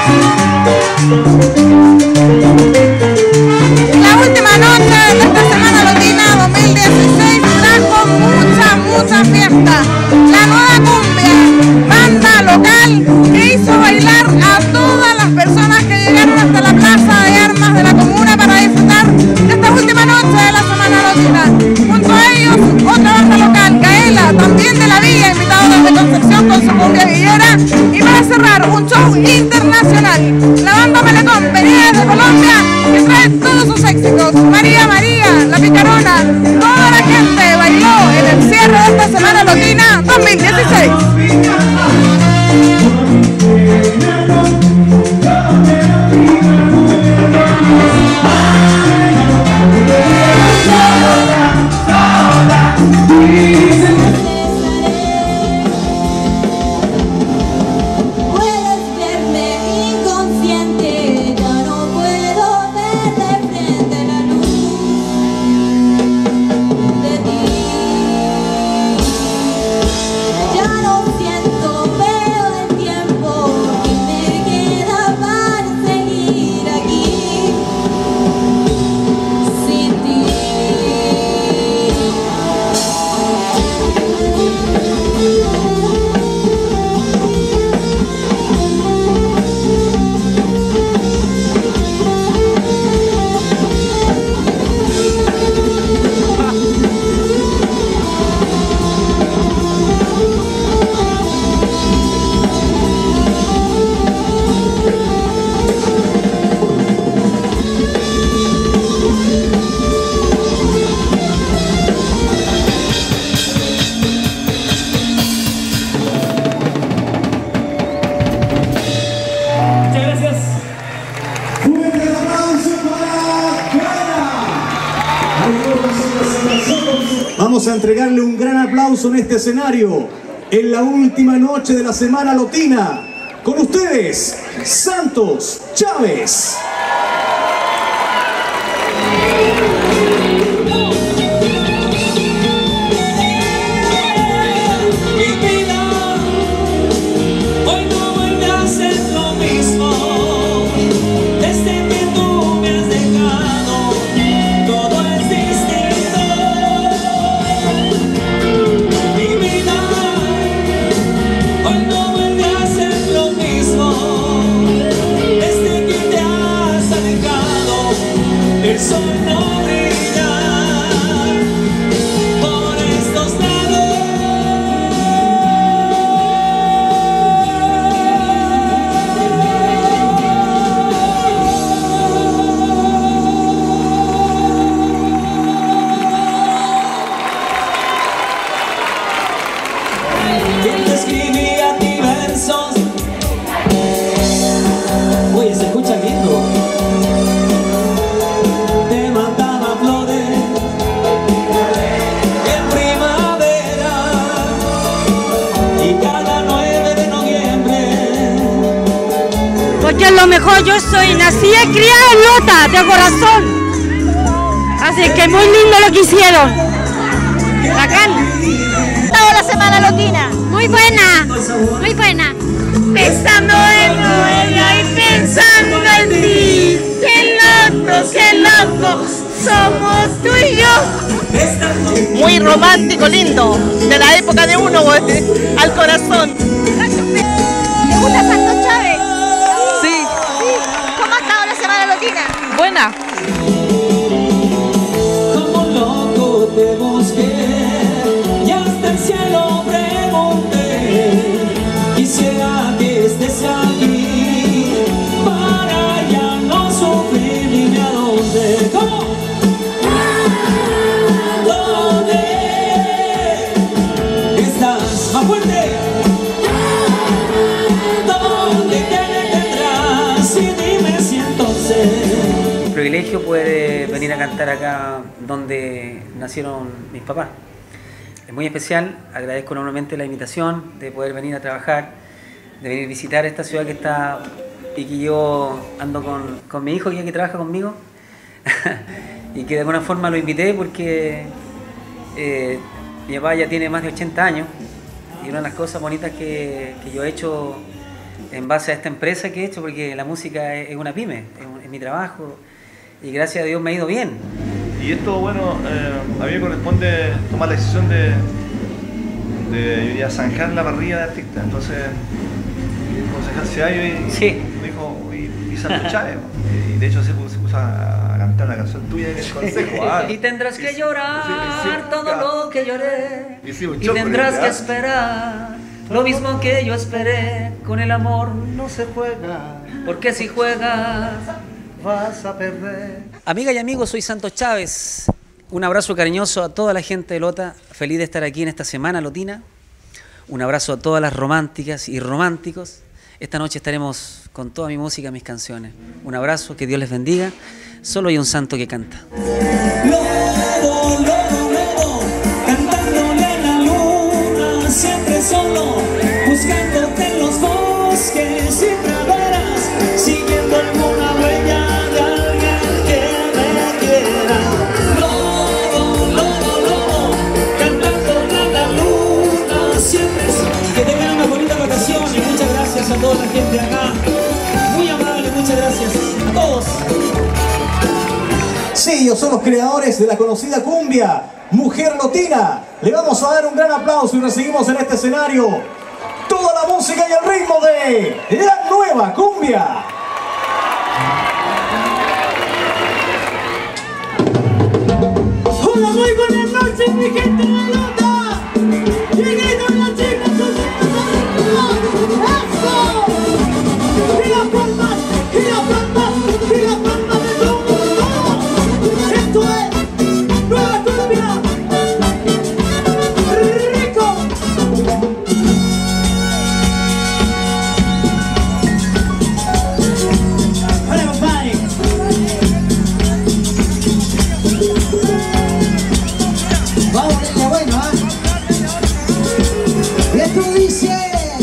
La última noche de esta Semana Lotina 2016 trajo mucha fiesta. La Nueva Cumbia, banda local que hizo bailar a todas las personas que llegaron hasta la Plaza de Armas de la comuna para disfrutar de esta última noche de la Semana Lotina. Junto a ellos, otra banda local, Gaela, también de la Villa, invitado desde Concepción con su cumbia villera. Y para cerrar, un show internacional, la banda Malecón, venida desde Colombia, que trae todos sus éxitos. María María, La Picarona, toda la gente bailó en el cierre de esta Semana Lotina 2016. Vamos a entregarle un gran aplauso en este escenario, en la última noche de la Semana Lotina. Con ustedes, Santos Chávez. Porque a lo mejor yo soy nacida y criada en Lota, de corazón. Así que muy lindo lo que hicieron. Bacán. Toda la Semana Lotina. Muy buena, muy buena. Pensando en ella y pensando en ti. Qué loco somos tú y yo. Muy romántico, lindo. De la época de uno, al corazón. ¿Te gusta Santos Chávez? Sí. ¿Cómo ha estado la Semana Lotina? Buena. Como loco te busqué y hasta el cielo pregunté. Quisiera que estés aquí para ya no sufrir ni a dónde. ¿Cómo? ¿Dónde estás? ¡Más fuerte! Un privilegio poder venir a cantar acá donde nacieron mis papás. Es muy especial, agradezco enormemente la invitación de poder venir a trabajar, de venir a visitar esta ciudad que está y que yo ando con mi hijo que trabaja conmigo y que de alguna forma lo invité porque mi papá ya tiene más de 80 años y una de las cosas bonitas que yo he hecho en base a esta empresa que he hecho, porque la música es una pyme, es mi trabajo, y gracias a Dios me ha ido bien. Y esto, bueno, a mí me corresponde tomar la decisión de zanjar la parrilla de artistas. Entonces, el concejal Ceballos me dijo, y Santo Chávez, y de hecho se puso a cantar una canción tuya en el consejo. Y tendrás que llorar todo lo que lloré, y tendrás que esperar lo mismo que yo esperé. Con el amor no se juega, porque si juegas vas a perder. Amigas y amigos, soy Santo Chávez. Un abrazo cariñoso a toda la gente de Lota. Feliz de estar aquí en esta semana lotina. Un abrazo a todas las románticas y románticos. Esta noche estaremos con toda mi música, mis canciones. Un abrazo, que Dios les bendiga. Solo hay un santo que canta. Luego, cantándole a la luna, siempre solo, buscándote en los bosques, siempre verás, siguiendo alguna huella de alguien que me quiera. Luego, cantándole a la luna, siempre solo. Que tengan una bonita vacación y muchas gracias a toda la gente acá. Muy amable, muchas gracias a todos. Sí, ellos son los creadores de la conocida cumbia Mujer Lotina. Le vamos a dar un gran aplauso y recibimos en este escenario toda la música y el ritmo de la nueva cumbia. Hola, muy buenas noches, mi gente de Lota. Llegué las chicas, ¡eso! Y las palmas, y las palmas, y las palmas de todo el mundo. Esto es nueva cumbia. Rico. Hola, compadre. Vamos a ponerle bueno, ¿ah? Y esto dice: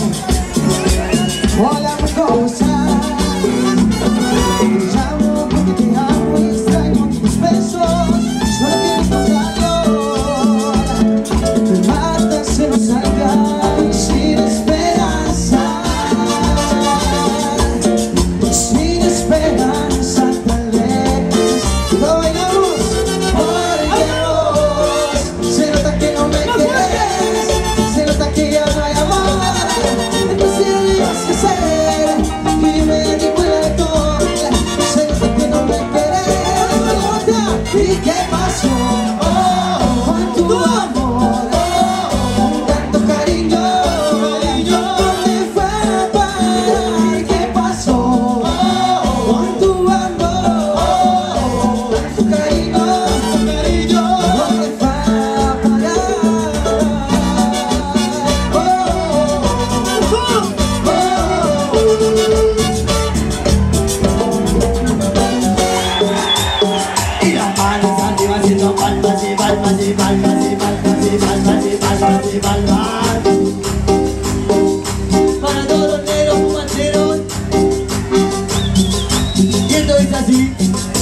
hola, cosa. Te llamo porque te amo y extraño tus besos. Solo quiero tocarlo. Me mata, se nos salga sin esperanza. Sin esperanza, tal vez. Lo bailamos porque vos. Se nota que no me quieres. Se nota que ya no hay amor. Entonces tienes que ser que me recuerdo. Se nota que no me quieres. ¿Y qué pasó? Con tu amor, tanto cariño, ¿dónde fue a parar? ¿Qué pasó? Con tu amor, tanto cariño, ¿dónde fue a parar? Y las manos arriba haciendo palmas y palmas y palmas y palmas y palmas y palmas y palmas para todos los negros fumacheros. Y esto dice así.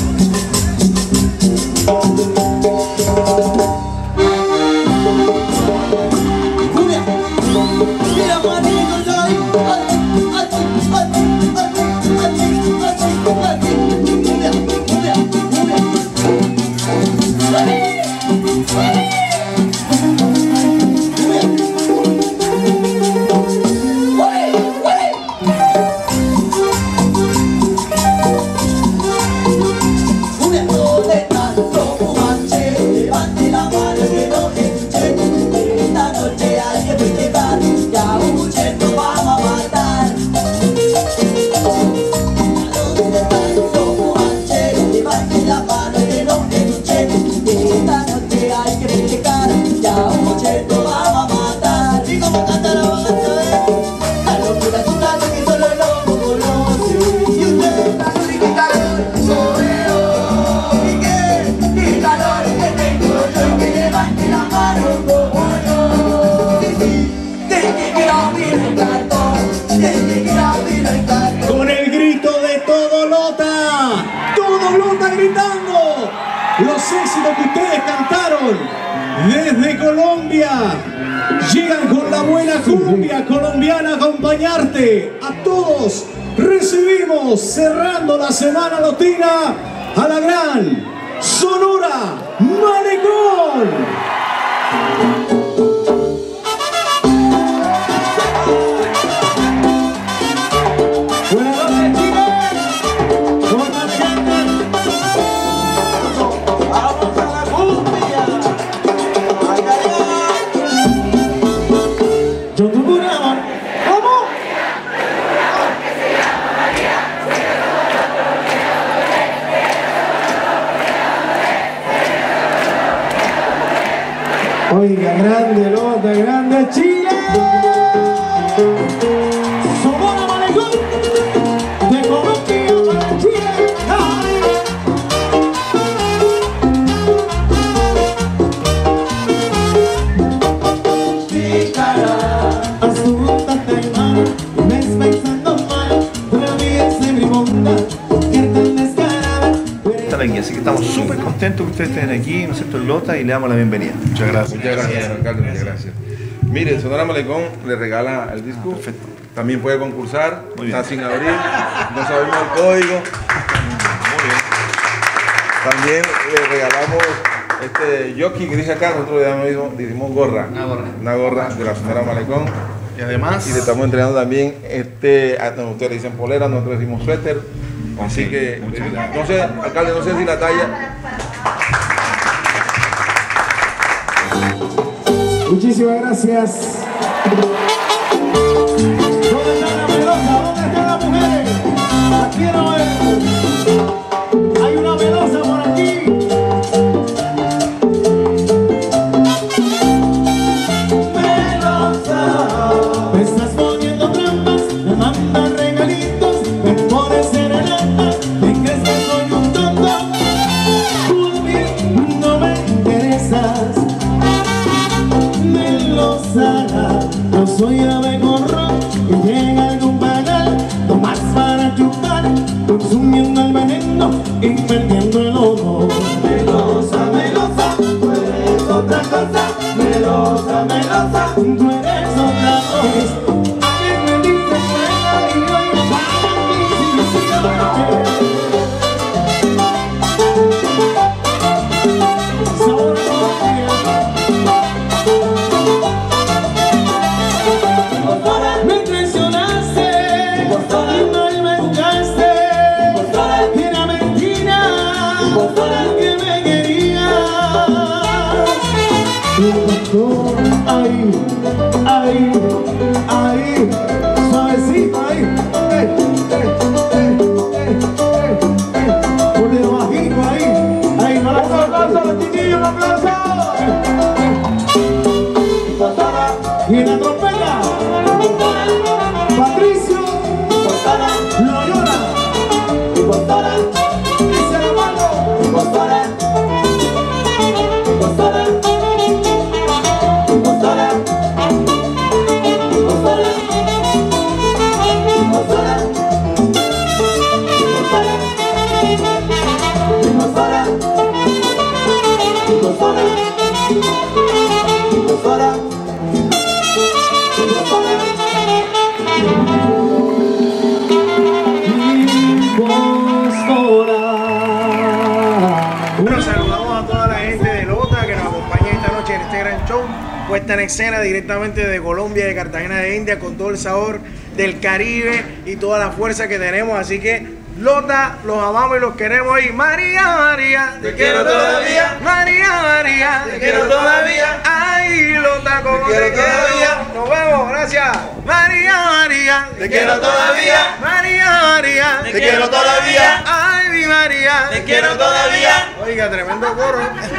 Cumbia. Mira, Juanito, soy. Cumbia, cumbia, cumbia. Levante la mano que no escuche. Esta noche hay que festejar. Ya mucho vamos a matar. Levante la mano que no escuche. Esta noche hay que festejar. Ya mucho vamos a matar. Y como canta la van a saber. La locura es un dato que solo el loco conoce. Y usted está con mi calor, soreo. Y que calor que tengo yo y que levante la mano como yo. Desde que quiero abrir el cartón, desde que quiero abrir el cartón. Con el grito de todo Lota gritando los éxitos que ustedes cantaron desde Colombia. Llegan con la buena cumbia colombiana a acompañarte a todos recibimos, cerrando la Semana Lotina, a la gran Sonora Malecón. Buenas noches, Chile. ¿Cómo están, gente? Vamos a la cumbia. Ay, ay, ay. Yo tu programa. ¿Cómo? Oiga, grande Lota, grande Chile. Sonora Malecón, de Colombia para Chile. Mi cara, Asústate, hermano, me estás pensando mal. Para mí es mi bondad, que tan descarada. Estar aquí, así que estamos súper contentos que ustedes estén aquí, ¿no es cierto?, en Lota, y le damos la bienvenida. Muchas gracias. Muchas gracias, alcalde, muchas gracias. Mire, Sonora Malecón le regala el disco. Perfecto. También puede concursar, Muy bien. está sin abrir, no sabemos el código. Muy bien. También le regalamos este jockey que dice acá, nosotros ya mismo dijimos gorra. Una gorra de la Sonora Malecón. Y además, Y le estamos entregando también ustedes le dicen polera, nosotros decimos suéter. Así que, no sé, alcalde, no sé si la talla. Muchísimas gracias. ¿Dónde está la melosa? ¿Dónde están las mujeres? Las quiero ver. Hay una melosa por aquí. Melosa, me estás poniendo trampas, me mandas regalitos, me pones serenata, me crees que soy un tonto. Tú a mí no me interesas. Melosa, no soy abejorro que llega a algún panal, nomás para chupar, consumiendo el veneno y perdiendo el ojo. Melosa, melosa, tú eres otra cosa. Melosa, melosa, tú eres otra cosa. Alguien me dice fuera y hoy para mí sigue siendo Sabor a Colombia. Me traicionaste, mal me jugaste, era mentira que me querías. Ahí, ahí, ahí, suavecito ahí, por debajito ahí, ahí, un aplauso a los chiquillos, un aplauso. Y en la trompeta, Patricio, Loyola, dice la mano, Bueno, saludamos a toda la gente de Lota que nos acompaña esta noche en este gran show, puesta en escena directamente de Colombia, de Cartagena de India, con todo el sabor del Caribe y toda la fuerza que tenemos. Así que Lota, los amamos y los queremos. Y María, María, te quiero todavía. María, María, te quiero todavía. Ay, Lota, como te quiero todavía. Nos vemos, gracias. María, María, te quiero todavía. María, María, te quiero todavía. Ay, mi María, te quiero todavía. Oiga, tremendo coro.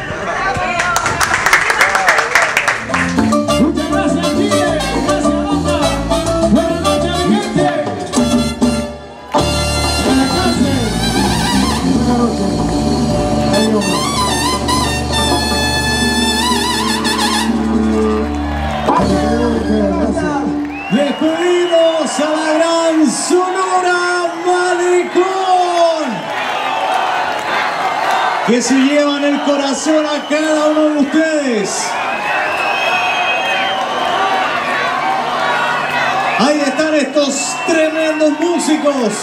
muchas gracias, Chile, gracias, Lota. Buenas noches, mi gente. Buenas noches. Buenas noches. Les pedimos a la gran Sonora Malecón que se llevan el corazón a cada uno de ustedes. Ahí están están estos tremendos músicos?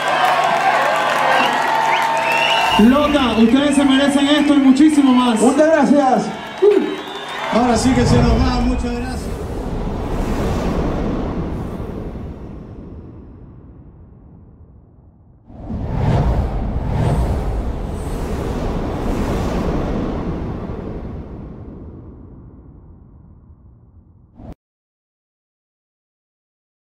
Lota, ustedes se merecen esto y muchísimo más. Muchas gracias. Ahora sí que se nos va, muchas gracias.